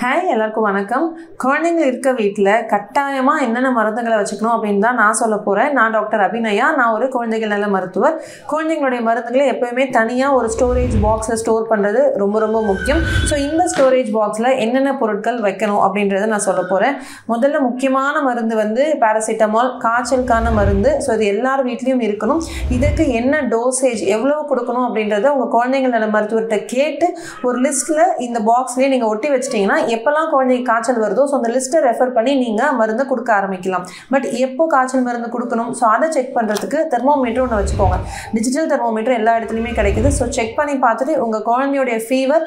Hi எல்லாருக்கும் வணக்கம். குழந்தைங்க இருக்க வீட்டில் கட்டாயமாக என்னென்ன மருந்துகளை வச்சுக்கணும் அப்படின்னு தான் நான் சொல்ல போகிறேன். நான் டாக்டர் அபிநயா. நான் ஒரு குழந்தைகள் நல மருத்துவர். குழந்தைங்களுடைய மருந்துகளை எப்போயுமே தனியாக ஒரு ஸ்டோரேஜ் பாக்ஸில் ஸ்டோர் பண்ணுறது ரொம்ப ரொம்ப முக்கியம். ஸோ இந்த ஸ்டோரேஜ் பாக்ஸில் என்னென்ன பொருட்கள் வைக்கணும் அப்படின்றத நான் சொல்ல போகிறேன். முதல்ல முக்கியமான மருந்து வந்து பேராசிட்டமால், காய்ச்சலுக்கான மருந்து. ஸோ இது எல்லார் வீட்லேயும் இருக்கணும். இதுக்கு என்ன டோசேஜ் எவ்வளோ கொடுக்கணும் அப்படின்றத உங்கள் குழந்தைகள் நல மருத்துவர்கிட்ட கேட்டு ஒரு லிஸ்ட்டில் இந்த பாக்ஸ்லேயே நீங்கள் ஒட்டி வச்சிட்டிங்கன்னா எப்போல்லாம் குழந்தைக்கு காய்ச்சல் வருதோ ஸோ அந்த லிஸ்ட்டை ரெஃபர் பண்ணி நீங்கள் மருந்து கொடுக்க ஆரம்பிக்கலாம். பட் எப்போ காய்ச்சல் மருந்து கொடுக்கணும் ஸோ அதை செக் பண்ணுறதுக்கு தெர்மோமீட்டர் ஒன்று வச்சுக்கோங்க. டிஜிட்டல் தெர்மோமீட்டர் எல்லா இடத்துலையுமே கிடைக்குது. ஸோ செக் பண்ணி பார்த்துட்டு உங்கள் குழந்தையுடைய ஃபீவர்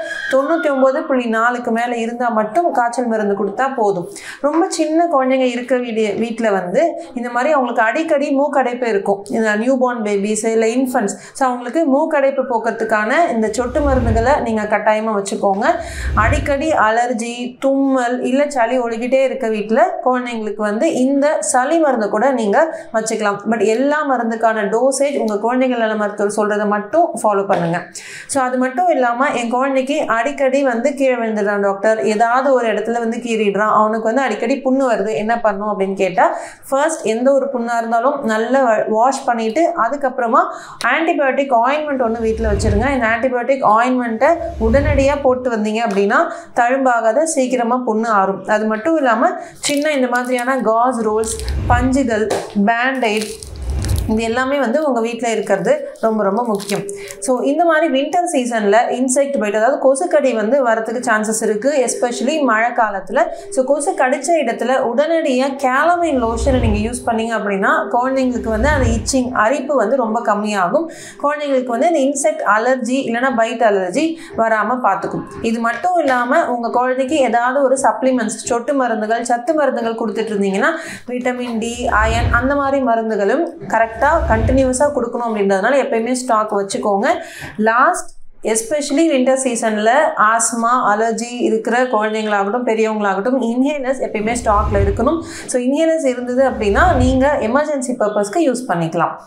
99.4க்கு மேலே இருந்தால் மட்டும் காய்ச்சல் மருந்து கொடுத்தா போதும். ரொம்ப சின்ன குழந்தைங்க இருக்க வீட்டில் வந்து இந்த மாதிரி அவங்களுக்கு அடிக்கடி மூக்கடைப்பு இருக்கும். இந்த நியூ பார்ன் பேபிஸ் இல்லை இன்ஃபன்ட்ஸ், ஸோ அவங்களுக்கு மூக்கடைப்பு போக்குறதுக்கான இந்த சொட்டு மருந்துகளை நீங்கள் கட்டாயமாக வச்சுக்கோங்க. அடிக்கடி அலர்ஜி, தும்மல் இல்லை சளி ஒழுகிட்டே இருக்க வீட்டில் குழந்தைங்களுக்கு வந்து இந்த சளி மருந்து கூட நீங்கள் வச்சுக்கலாம். பட் எல்லா மருந்துக்கான டோசேஜ் உங்கள் குழந்தைகள் நல மருத்துவர் சொல்கிறத மட்டும் ஃபாலோ பண்ணுங்கள். ஸோ அது மட்டும் இல்லாமல் என் குழந்தைக்கு அடிக்கடி வந்து கீழே விழுந்துடுறான் டாக்டர், ஏதாவது ஒரு இடத்துல வந்து கீறிடுறான், அவனுக்கு வந்து அடிக்கடி புண்ணு வருது, என்ன பண்ணும் அப்படின்னு கேட்டால் ஃபர்ஸ்ட் எந்த ஒரு புண்ணாக இருந்தாலும் நல்லா வாஷ் பண்ணிவிட்டு அதுக்கப்புறமா ஆன்டிபயோட்டிக் ஆயின்மெண்ட் ஒன்று வீட்டில் வச்சுருங்க. இந்த ஆன்டிபயோட்டிக் ஆயின்மெண்ட்டை உடனடியாக போட்டு வந்தீங்க அப்படின்னா தழும்பாகாத சீக்கிரமாக புண்ணு ஆறும். அது மட்டும் இல்லாமல் சின்ன இந்த மாதிரியான காஸ் ரோல்ஸ், பஞ்சுகள், பேண்டைட் இது எல்லாமே வந்து உங்கள் வீட்டில் இருக்கிறது ரொம்ப ரொம்ப முக்கியம். ஸோ இந்த மாதிரி வின்டர் சீசனில் இன்செக்ட் பைட், அதாவது கொசுக்கடி வந்து வரத்துக்கு சான்சஸ் இருக்குது, எஸ்பெஷலி மழை காலத்தில். ஸோ கொசு கடித்த இடத்துல உடனடியாக கேலமைன் லோஷனை நீங்கள் யூஸ் பண்ணிங்க அப்படின்னா குழந்தைங்களுக்கு வந்து அந்த இச்சிங், அரிப்பு வந்து ரொம்ப கம்மியாகும். குழந்தைங்களுக்கு வந்து இந்த இன்செக்ட் அலர்ஜி இல்லைனா பைட் அலர்ஜி வராமல் பார்த்துக்கும். இது மட்டும் இல்லாமல் உங்கள் குழந்தைக்கு ஏதாவது ஒரு சப்ளிமெண்ட்ஸ், சொட்டு மருந்துகள், சத்து மருந்துகள் கொடுத்துட்டு இருந்தீங்கன்னா விட்டமின் டி, அயன் அந்த மாதிரி மருந்துகளும் கரெக்டாக கண்டினியூஸாக கொடுக்கணும். அப்படின்றதுனால எப்பயுமே ஸ்டாக் வச்சுக்கோங்க. லாஸ்ட் எஸ்பெஷலி வின்டர் சீசனில் ஆஸ்மா, அலர்ஜி இருக்கிற குழந்தைங்களாகட்டும் பெரியவங்களாகட்டும் இன்ஹேலர்ஸ் எப்பயுமே ஸ்டாக்கில் இருக்கணும். ஸோ இன்ஹேலர்ஸ் இருந்தது அப்படின்னா நீங்கள் எமர்ஜென்சி பர்பஸ்க்கு யூஸ் பண்ணிக்கலாம்.